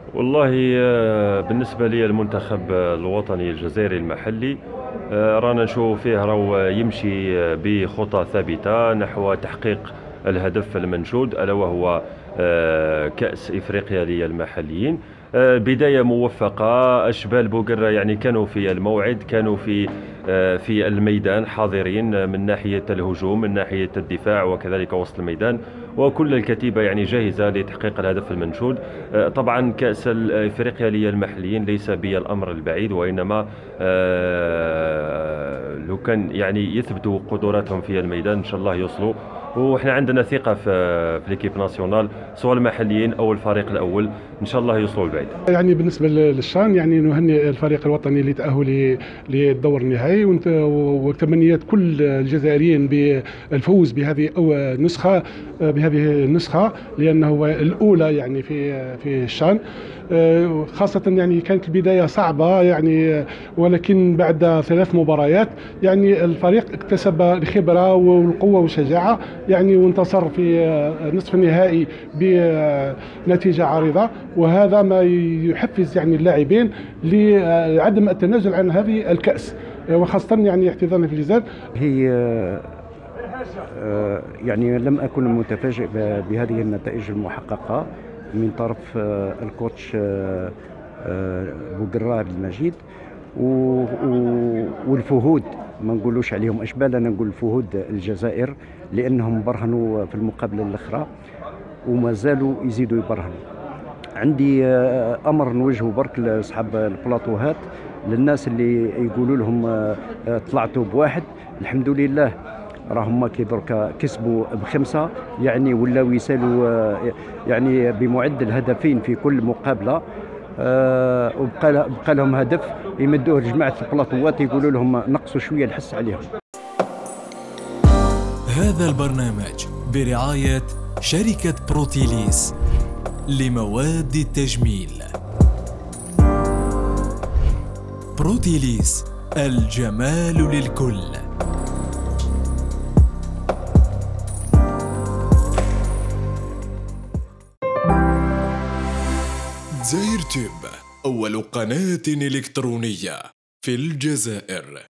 والله بالنسبة لي المنتخب الوطني الجزائري المحلي، رانا نشوف فيه راهو يمشي بخطى ثابتة نحو تحقيق الهدف المنشود، ألا وهو كأس إفريقيا للمحليين. بداية موفقة. أشبال بوقرة يعني كانوا في الموعد، كانوا في الميدان حاضرين من ناحية الهجوم من ناحية الدفاع وكذلك وسط الميدان، وكل الكتيبة يعني جاهزة لتحقيق الهدف المنشود. طبعا كأس إفريقيا للمحليين ليس بي الأمر البعيد، وإنما لو كان يعني يثبتوا قدراتهم في الميدان إن شاء الله يوصلوا. وإحنا عندنا ثقة في ليكيب ناسيونال، سواء المحليين أو الفريق الأول، إن شاء الله يوصلوا البعيد. يعني بالنسبة للشان، يعني نهنئ الفريق الوطني لتأهله للدور النهائي، وتمنيات كل الجزائريين بالفوز بهذه أو نسخة بهذه النسخة، لأنه الأولى يعني في الشان. خاصة يعني كانت البداية صعبة يعني، ولكن بعد 3 مباريات يعني الفريق اكتسب الخبرة والقوة والشجاعة يعني، وانتصر في نصف النهائي بنتيجة عريضة، وهذا ما يحفز يعني اللاعبين لعدم التنازل عن هذه الكأس، وخاصة يعني احتضانها في الجزائر. هي يعني لم أكن متفاجئ بهذه النتائج المحققة من طرف الكوتش بوقرة عبد المجيد، والفهود ما نقولوش عليهم أشبال، أنا نقول فهود الجزائر، لأنهم برهنوا في المقابلة الأخرى وما زالوا يزيدوا يبرهنوا. عندي أمر نوجهه برك لأصحاب البلاطوهات، للناس اللي يقولوا لهم طلعتوا بواحد، الحمد لله راهم كي دركا كسبوا ب5، يعني ولاو يسالوا يعني بمعدل هدفين في كل مقابله. وبقى لهم هدف يمدوه لجماعه البلاطوات، يقولوا لهم نقصوا شويه الحس عليهم. هذا البرنامج برعايه شركه بروتيليس لمواد التجميل. بروتيليس، الجمال للكل. دزاير تيوب، أول قناة إلكترونية في الجزائر.